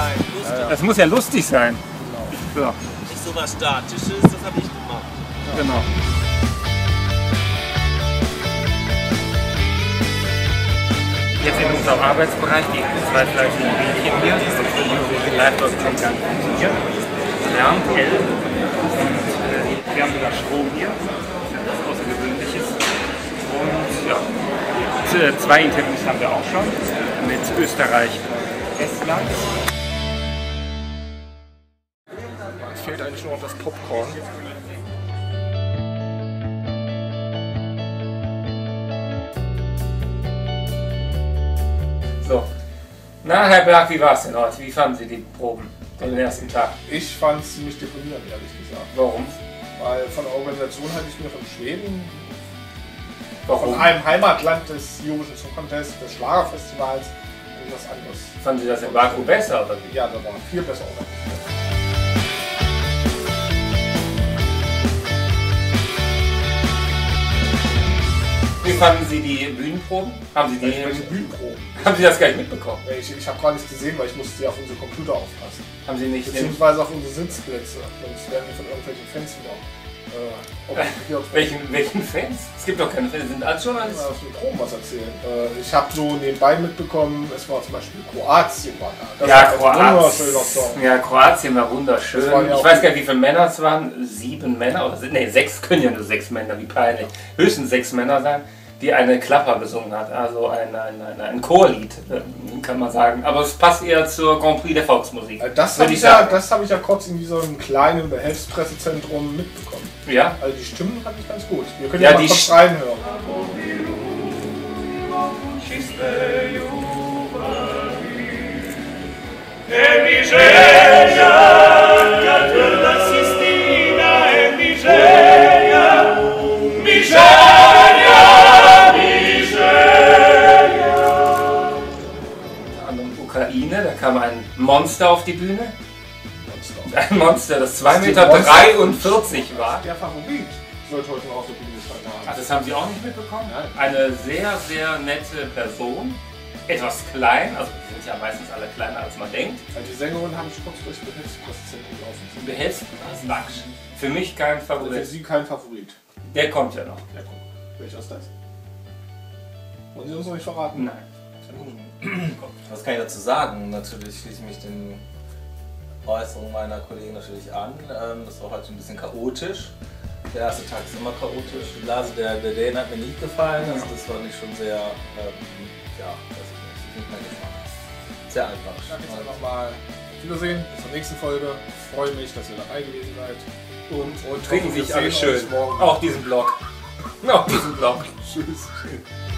sein. Lustig. Das muss ja lustig sein. Genau. So. Nicht so was Statisches, das habe ich gemacht. Ja. Genau. Jetzt in unserem Arbeitsbereich, die zwei fleischigen Mädchen hier, die live dort schon ganz funktioniert. Lärm, hell. Und wir haben sogar Strom hier, das ist Außergewöhnliches. Und ja, zwei Interviews haben wir auch schon mit Österreich und Estland. Es fehlt eigentlich nur noch das Popcorn. So. Na, Herr Berg, wie war es denn heute? Wie fanden Sie die Proben, den ersten Tag? Ich fand es ziemlich deprimierend, ehrlich gesagt. Warum? Weil von der Organisation halte ich mir von Schweden, Warum? von einem Heimatland des Eurovision Song Contest, des Schlagerfestivals, etwas anderes. Fanden Sie das in Baku besser, oder wie? Ja, da war viel besser organisiert. Wie fanden Sie die Bühnenproben? Haben Sie Welche Bühnenproben? Haben Sie das gar nicht mitbekommen? Ich habe gar nichts gesehen, weil ich musste ja auf unsere Computer aufpassen. Haben Sie nicht Beziehungsweise auf unsere Sitzplätze. Sonst werden wir von irgendwelchen Fans wieder welchen Fans? Es gibt doch keine Fans, sind alle Journalisten. aus den Proben was erzählen. Ich habe so nebenbei mitbekommen, es war zum Beispiel Kroatien war da. Das Ja, war ein wunderschöner Song. Ja, Kroatien war wunderschön. Das war ja Ich auch weiß gar nicht, wie viele Männer es waren. 7 Männer? Oder, nee, 6 können ja nur 6 Männer, wie peinlich. Höchstens 6 Männer sein, die eine Klapper gesungen hat. Also ein Chorlied, kann man sagen. Aber es passt eher zur Grand Prix der Volksmusik. Das habe ich ja kurz in diesem kleinen Behelfspressezentrum mitbekommen. Ja? Also die Stimmen fand ich ganz gut. Wir können Ja, ja mal die kurz reinhören. An der Ukraine, da kam ein Monster auf die Bühne. Ein Monster, das 2,43 Meter war. Der Favorit sollte heute noch auf der Bühne gestanden haben. Ach, das haben Sie auch nicht mitbekommen? Nein. Eine sehr, sehr nette Person. Etwas klein, also die sind ja meistens alle kleiner als man denkt. Die Sängerin habe ich kurz durchs Behelfspressezentrum laufen. Behelfsquatsch. Für mich kein Für Favorit. Sie kein Favorit. Der kommt ja noch. Ja, guck. Welcher ist das? Wollen Sie uns noch nicht verraten? Nein. Was kann ich dazu sagen? Natürlich schließe ich mich den Äußerungen meiner Kollegen natürlich an. Das war heute ein bisschen chaotisch. Der erste Tag ist immer chaotisch. Die Blase der Dänen hat mir nicht gefallen. Also das war nicht schon sehr, ja, weiß ich nicht mehr Geschmack. Sehr einfach. Ich sage jetzt einfach mal Wiedersehen, bis zur nächsten Folge. Ich freue mich, dass ihr dabei gewesen seid. Und trinken wir sich alle sehen uns schön. morgen. Auch diesen Blog. Auch diesen Blog. Tschüss.